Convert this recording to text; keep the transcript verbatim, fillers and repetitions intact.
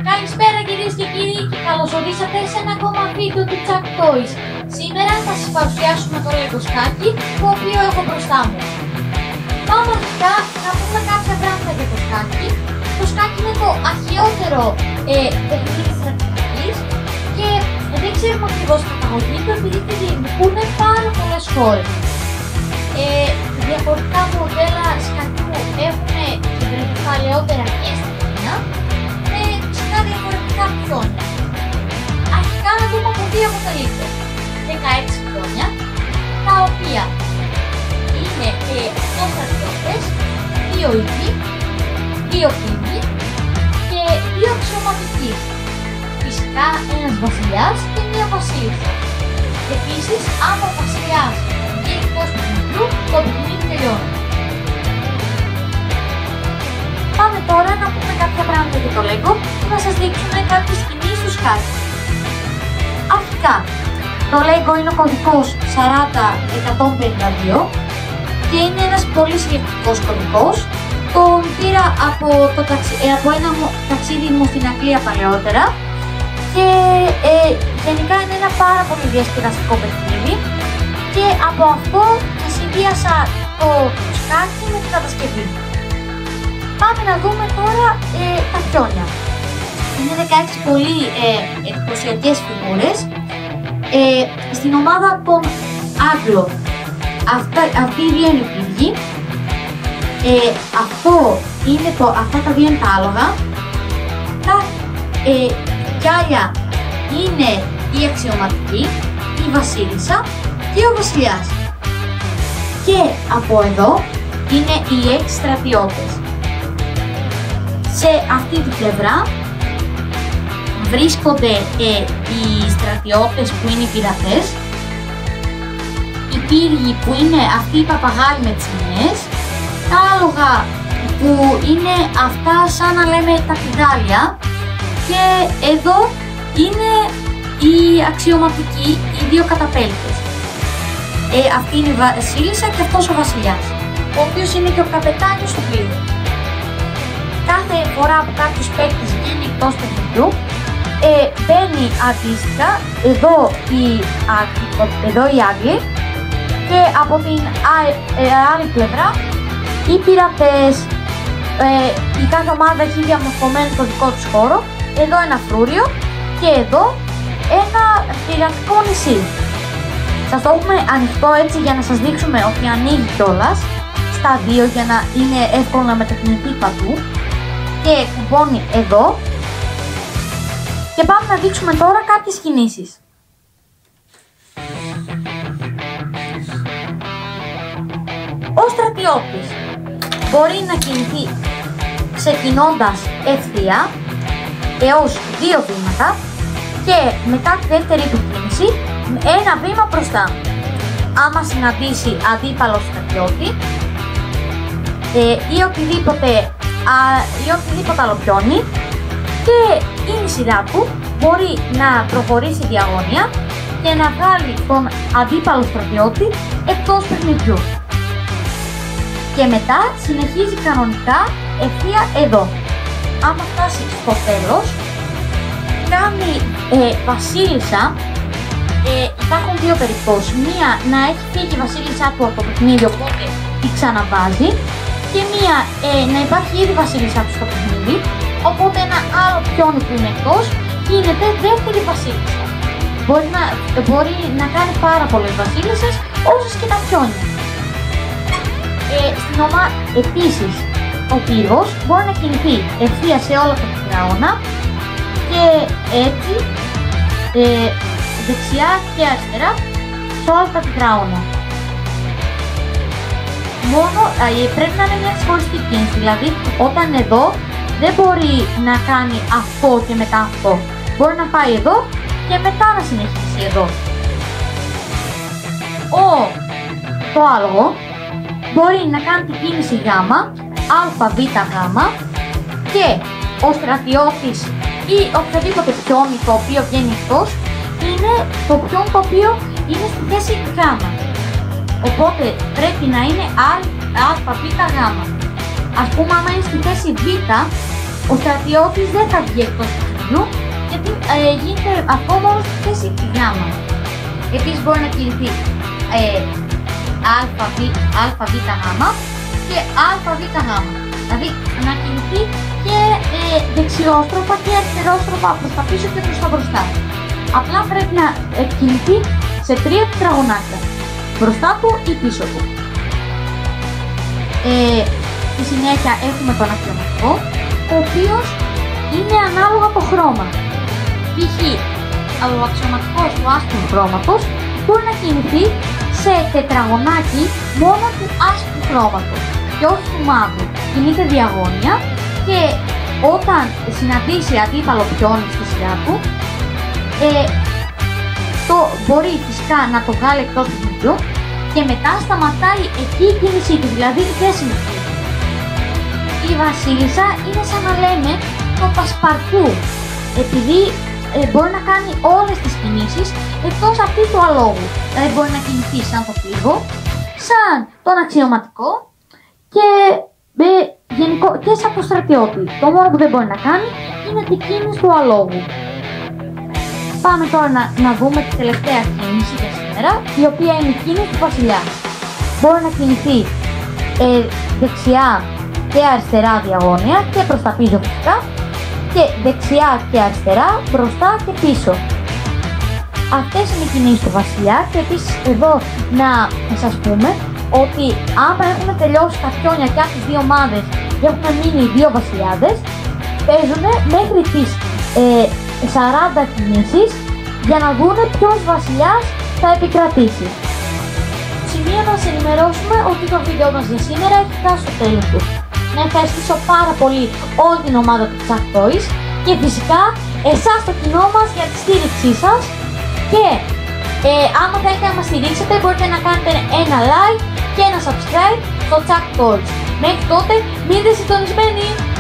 Καλησπέρα κυρίες και κύριοι και καλώς ορίσατε σε ένα ακόμα βίντεο του Chuck Toys. Σήμερα θα σας παρουσιάσουμε το Lego σκάκι, το οποίο έχω μπροστά μου. Πάμε αρχικά να πούμε κάποια πράγματα για το σκάκι. Το σκάκι είναι το αρχαιότερο ε, παιχνίδι στρατηγικής και δεν ξέρουμε ακριβώς την καταγωγή του επειδή τη διεκδικούν πάρα πολλές χώρες. Ε, διαφορετικά μοντέλα σκακιού έχουν βρεθεί παλαιότερα και στην Κίνα με φυσικά διαφορετικά πιόνια. Αρχικά να δούμε από τι αποτελείται. δεκαέξι πιόνια, τα οποία είναι οκτώ στρατιώτες, δύο ειδοί, δύο κλειδί και δύο αξιωματικοί. Φυσικά ένας βασιλιάς και μία βασίλισσα. Επίσης, άμα ο βασιλιάς βγει εκτός του παιχνιδιού, το παιχνίδι τελειώνει. Πάμε τώρα να πούμε κάποια πράγματα για το Lego και να σας δείξουμε κάποιες κινήσεις του σκάκι. Αρχικά, το Lego είναι ο κωδικός σαράντα εκατόν πενήντα δύο και είναι ένας πολύ συγκεκριτικός κωδικός. Τον πήρα από, το ταξι... ε, από ένα ταξίδι μου στην Αγγλία παλαιότερα και ε, γενικά είναι ένα πάρα πολύ διασκεδαστικό παιχνίδι και από αυτό συνδύασα το σκάκι με την κατασκευή. Πάμε να δούμε τώρα ε, τα πιόνια. Είναι δεκαέξι πολύ ε, εντυπωσιακές φιγούρες ε, στην ομάδα των Άγγλων. Αυτά, αυτοί οι δύο είναι κλειδί. Ε, αυτό είναι το, αυτά τα δύο είναι τα άλογα. Τα ε, γυάλια είναι η αξιωματική, η βασίλισσα και ο βασιλιάς. Και από εδώ είναι οι έξι στρατιώτες. Σε αυτή την πλευρά βρίσκονται ε, οι στρατιώτες που είναι οι πειρατές, οι πύργοι που είναι αυτοί οι παπαγάλοι με τις σημαίες, τα άλογα που είναι αυτά σαν να λέμε τα πηγάλια και εδώ είναι οι αξιωματικοί, οι δύο καταπέλτες. Ε, αυτή είναι η βασίλισσα και αυτός ο βασιλιάς, ο οποίος είναι και ο καπετάνιος του πλοίου. Κάθε φορά που κάποιος παίκτης βγαίνει εκτός παιχνιδιού, ε, μπαίνει αντίστοιχα εδώ οι, εδώ οι Άγγλοι και από την α, ε, άλλη πλευρά οι πειρατές. Ε, η κάθε ομάδα έχει διαμορφωμένο το δικό τους χώρο, εδώ ένα φρούριο και εδώ ένα πειρατικό νησί. Σας το έχουμε ανοιχτό έτσι για να σας δείξουμε ότι ανοίγει κιόλας στα δύο για να είναι εύκολο να μετακινηθεί παντού. Και κουμπώνει εδώ και πάμε να δείξουμε τώρα κάποιες κινήσεις. Ο στρατιώτης μπορεί να κινηθεί ξεκινώντας ευθεία έως δύο βήματα και μετά τη δεύτερη του κίνηση ένα βήμα μπροστά. Άμα συναντήσει αντίπαλο στρατιώτη ε, ή οτιδήποτε Α, ή οτιδήποτε άλλο πιόνι και είναι η σειρά του, μπορεί να προχωρήσει διαγώνια και να βγάλει τον αντίπαλο στρατιώτη εκτός παιχνιδιού. Και μετά συνεχίζει κανονικά ευθεία εδώ. Άμα φτάσει στο τέλος, κάνει ε, βασίλισσα. Ε, υπάρχουν δύο περιπτώσεις. Μία να έχει φύγει η βασίλισσά του από το παιχνίδι, οπότε τη ξαναβάζει. Και μία ε, να υπάρχει ήδη βασίλισσά του στο παιχνίδι, οπότε ένα άλλο πιόνι που είναι εκτός γίνεται δεύτερη βασίλισσα. Μπορεί να, μπορεί να κάνει πάρα πολλές βασίλισσες, όσες και τα πιόνια. Ε, στην ομάδα επίσης ο πύργος μπορεί να κινηθεί ευθεία σε όλα τα τετράγωνα και έτσι ε, δεξιά και αριστερά σε όλα τα τετράγωνα. Μόνο ε, πρέπει να είναι μια ξεχωριστή κίνηση, δηλαδή όταν εδώ δεν μπορεί να κάνει αυτό και μετά αυτό. Μπορεί να πάει εδώ και μετά να συνεχίσει εδώ. Ο, το άλογο μπορεί να κάνει την κίνηση Γ, Α, Β, Γ και ο στρατιώτης ή οποιοδήποτε πιόνι το οποίο βγαίνει εκτός είναι το πιόνι το οποίο είναι στη θέση Γ. Οπότε πρέπει να είναι Α, Β, Γ. Ας πούμε, άμα είναι στη θέση Β, ο στρατιώτης δεν θα βγει εκτός του W, γιατί ε, γίνεται αυτό μόνο στη θέση Γ. Επίσης μπορεί να κινηθεί ε, α, β, α, β, γ και α, β, γ. Δηλαδή να κινηθεί και ε, δεξιόστροφα και αριστερόστροφα προς τα πίσω και προς τα μπροστά. Απλά πρέπει να ε, κινηθεί σε τρία τετραγωνάκια, μπροστά του ή πίσω του. Ε, στη συνέχεια έχουμε τον αξιωματικό, ο οποίος είναι ανάλογα το χρώμα. Π.χ. ο αξιωματικός του άσπρου χρώματος μπορεί να κινηθεί σε τετραγωνάκι μόνο του άσπρου χρώματος και όχι του μαύρου. Κινείται διαγώνια και όταν συναντήσει αντίπαλο πιόνι στη σειρά του, ε, το μπορεί φυσικά να το βγάλει εκτός του βιντεού και μετά σταματάει εκεί η κίνησή του, δηλαδή δεν συνεχίζει. Η βασίλισσα είναι σαν να λέμε το πασπαρτού, επειδή ε, μπορεί να κάνει όλες τις κινήσεις εκτός αυτή του αλόγου. Δηλαδή μπορεί να κινηθεί σαν το πλοίο, σαν τον αξιωματικό και, ε, γενικό, και σαν το στρατιώτη. Το μόνο που δεν μπορεί να κάνει είναι την κίνηση του αλόγου. Πάμε τώρα να, να δούμε τη τελευταία κίνηση για σήμερα, η οποία είναι η κίνηση του βασιλιά. Μπορεί να κινηθεί ε, δεξιά και αριστερά διαγώνια και προς τα πίσω φυσικά, και δεξιά και αριστερά, μπροστά και πίσω. Αυτές είναι οι κινήσεις του βασιλιά και επίσης εδώ να σας πούμε ότι άμα έχουν τελειώσει τα πιόνια και από τις δύο ομάδες και έχουν μείνει οι δύο βασιλιάδες, παίζουν μέχρι τις ε, σαράντα κινήσεις για να δούνε ποιος βασιλιάς θα επικρατήσει. Σημείο να σας ενημερώσουμε ότι το βίντεο μας για σήμερα έχει φτάσει στο τέλος του. Να ευχαριστήσω πάρα πολύ όλη την ομάδα του Chuck Toys και φυσικά εσάς το κοινό μας για τη στήριξή σας, και ε, άμα θέλετε να μας στηρίξετε μπορείτε να κάνετε ένα like και ένα subscribe στο Chuck Toys. Μέχρι τότε μείνετε συντονισμένοι!